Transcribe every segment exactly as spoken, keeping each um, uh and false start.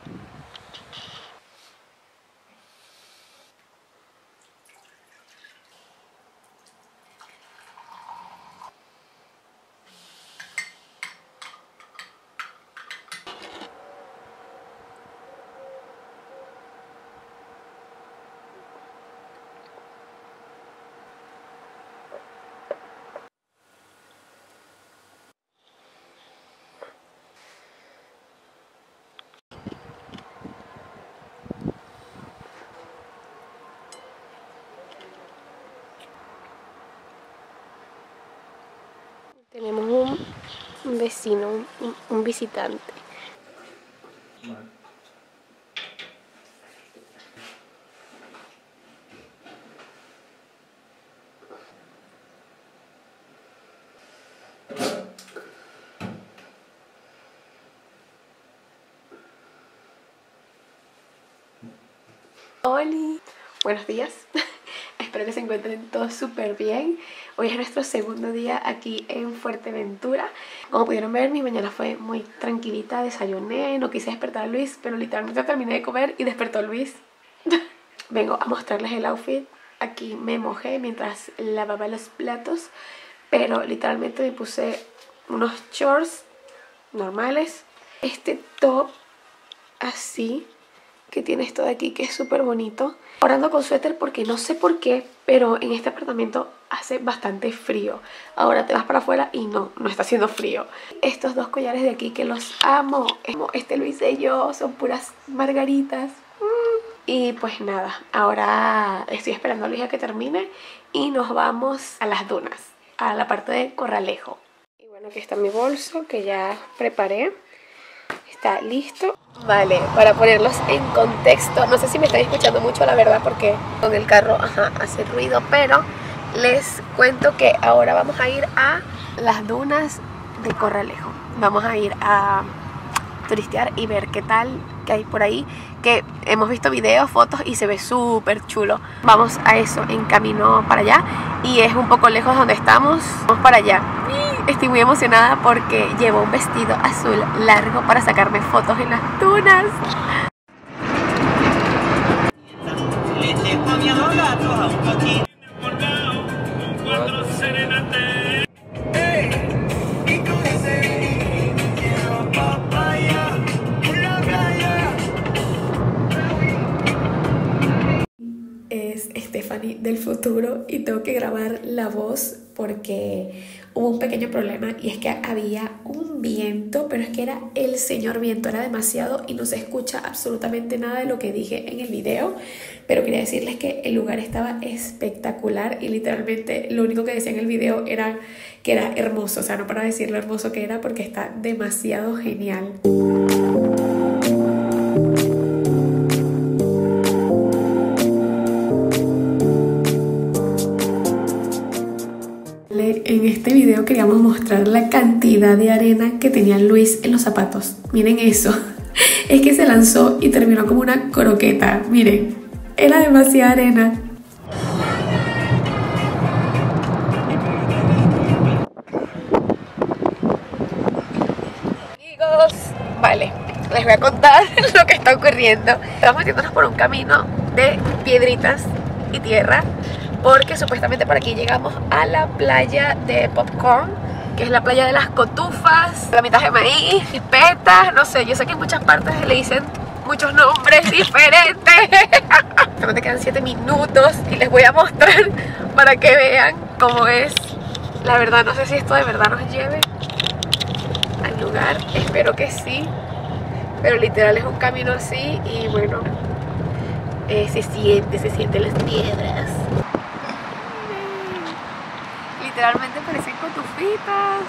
Tenemos un, un vecino, un, un, un visitante. Hola, buenos días. Espero que se encuentren todos súper bien. Hoy es nuestro segundo día aquí en Fuerteventura. Como pudieron ver, mi mañana fue muy tranquilita. Desayuné, no quise despertar a Luis, pero literalmente terminé de comer y despertó a Luis. Vengo a mostrarles el outfit. Aquí me mojé mientras lavaba los platos, pero literalmente me puse unos shorts normales, este top así que tiene esto de aquí que es súper bonito. Ahora ando con suéter porque no sé por qué, pero en este apartamento hace bastante frío. Ahora te vas para afuera y no, no está haciendo frío. Estos dos collares de aquí que los amo. Este lo hice yo, son puras margaritas. Y pues nada, ahora estoy esperando a Luis a que termine y nos vamos a las dunas, a la parte de Corralejo. Y bueno, aquí está mi bolso que ya preparé. Está listo. Vale, para ponerlos en contexto, no sé si me están escuchando mucho la verdad porque con el carro ajá, hace ruido, pero les cuento que ahora vamos a ir a las dunas de Corralejo. Vamos a ir a turistear y ver qué tal, que hay por ahí, que hemos visto videos, fotos y se ve súper chulo. Vamos a eso en camino para allá y es un poco lejos de donde estamos. Vamos para allá. Estoy muy emocionada porque llevo un vestido azul largo para sacarme fotos en las dunas. Es Stephanie del futuro y tengo que grabar la voz porque hubo un pequeño problema y es que había un viento, pero es que era el señor viento, era demasiado y no se escucha absolutamente nada de lo que dije en el video, pero quería decirles que el lugar estaba espectacular y literalmente lo único que decía en el video era que era hermoso, o sea, no para decir lo hermoso que era porque está demasiado genial. En este video queríamos mostrar la cantidad de arena que tenía Luis en los zapatos. Miren eso. Es que se lanzó y terminó como una croqueta. Miren, era demasiada arena. Amigos, vale, les voy a contar lo que está ocurriendo. Estamos metiéndonos por un camino de piedritas y tierra, porque supuestamente por aquí llegamos a la playa de Popcorn, que es la playa de las cotufas, la mitad de maíz, chispetas, no sé, yo sé que en muchas partes le dicen muchos nombres diferentes. Solamente quedan siete minutos y les voy a mostrar para que vean cómo es. La verdad no sé si esto de verdad nos lleve al lugar, espero que sí, pero literal es un camino así y bueno, eh, se siente, se sienten las piedras. Literalmente parecen cotufitas.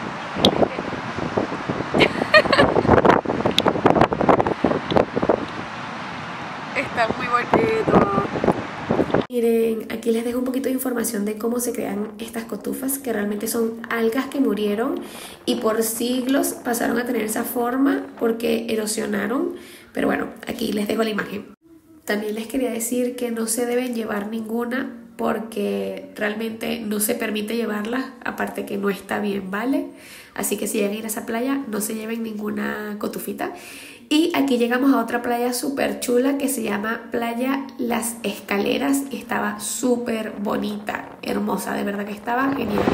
Está muy bonito. Miren, aquí les dejo un poquito de información de cómo se crean estas cotufas, que realmente son algas que murieron y por siglos pasaron a tener esa forma porque erosionaron. Pero bueno, aquí les dejo la imagen. También les quería decir que no se deben llevar ninguna porque realmente no se permite llevarlas, aparte que no está bien, ¿vale? Así que si llegan a ir a esa playa, no se lleven ninguna cotufita. Y aquí llegamos a otra playa súper chula que se llama Playa Las Escaleras y estaba súper bonita, hermosa, de verdad que estaba genial.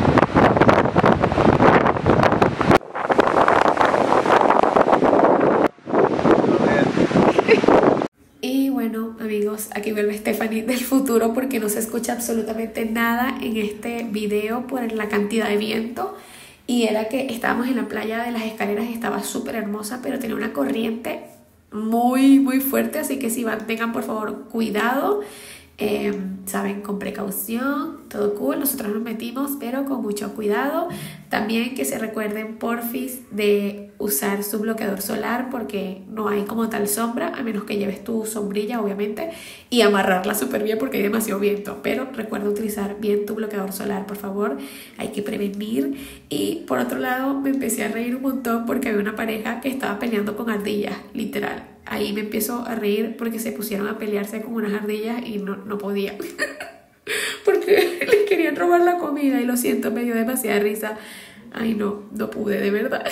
Y bueno, amigos, aquí vuelve Stephanie del futuro porque no se escucha absolutamente nada en este video por la cantidad de viento. Y era que estábamos en la playa de Las Escaleras y estaba súper hermosa, pero tenía una corriente muy, muy fuerte. Así que si van, tengan por favor cuidado. Eh, saben, con precaución, todo cool. Nosotros nos metimos, pero con mucho cuidado. También que se recuerden, porfis, de usar su bloqueador solar porque no hay como tal sombra, a menos que lleves tu sombrilla, obviamente, y amarrarla súper bien porque hay demasiado viento. Pero recuerda utilizar bien tu bloqueador solar, por favor. Hay que prevenir. Y por otro lado, me empecé a reír un montón porque había una pareja que estaba peleando con ardillas, literal. Ahí me empiezo a reír porque se pusieron a pelearse con unas ardillas y no, no podía. Porque les querían robar la comida y lo siento, me dio demasiada risa. Ay no, no pude, de verdad.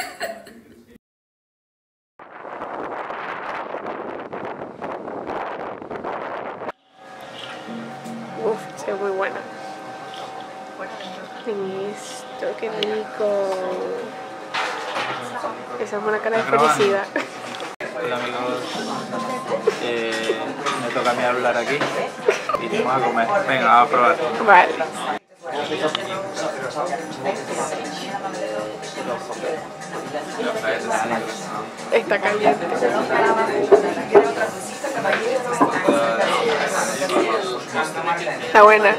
Uf, se ve muy buena. Esto, qué rico. Esa es una cara de felicidad. Hola amigos, eh, me toca a mí hablar aquí y vamos a comer. Venga, vamos a probar. Vale. Está caliente. Está buena.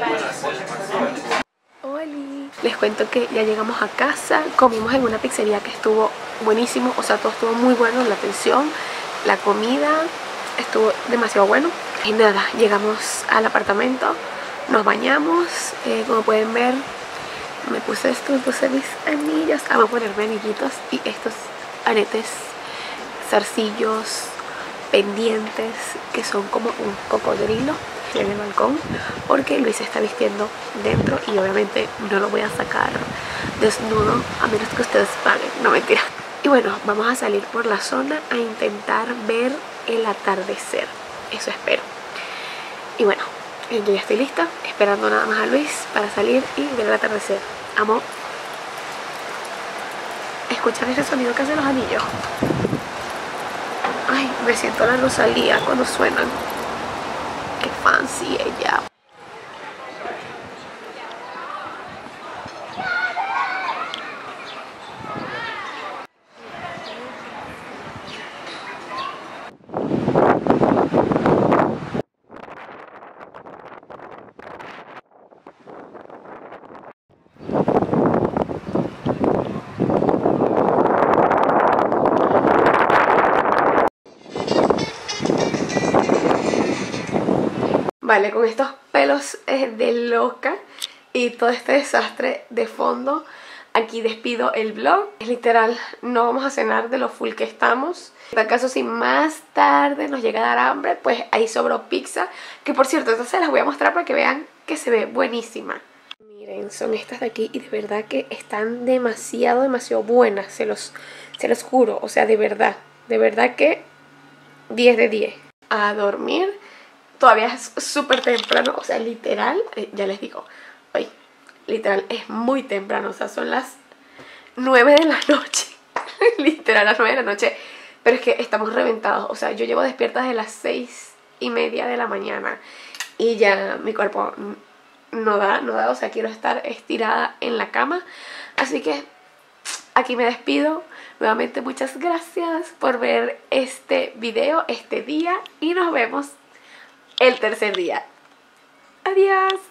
Oli. Les cuento que ya llegamos a casa, comimos en una pizzería que estuvo buenísimo, o sea, todo estuvo muy bueno, la atención, la comida estuvo demasiado bueno. Y nada, llegamos al apartamento, nos bañamos, eh, como pueden ver, me puse esto, me puse mis anillos, ah, voy a ponerme anillitos y estos aretes, zarcillos, pendientes, que son como un cocodrilo en el balcón, porque Luis se está vistiendo dentro y obviamente no lo voy a sacar desnudo a menos que ustedes paguen, no mentira. Y bueno, vamos a salir por la zona a intentar ver el atardecer, eso espero. Y bueno, yo ya estoy lista, esperando nada más a Luis para salir y ver el atardecer. Amo escuchar ese sonido que hacen los anillos. Ay, me siento la Rosalía cuando suenan. Qué fancy ella. Vale, con estos pelos eh, de loca y todo este desastre de fondo, aquí despido el vlog. Es literal, no vamos a cenar de lo full que estamos. En tal caso, si más tarde nos llega a dar hambre, pues ahí sobró pizza. Que por cierto, estas se las voy a mostrar para que vean que se ve buenísima. Miren, son estas de aquí y de verdad que están demasiado, demasiado buenas. Se los, se los juro, o sea, de verdad, de verdad que diez de diez. A dormir. Todavía es súper temprano, o sea, literal, eh, ya les digo, hoy, literal, es muy temprano, o sea, son las nueve de la noche, literal, las nueve de la noche, pero es que estamos reventados, o sea, yo llevo despierta desde las seis y media de la mañana y ya mi cuerpo no da, no da, o sea, quiero estar estirada en la cama, así que aquí me despido. Nuevamente, muchas gracias por ver este video, este día, y nos vemos el tercer día. Adiós.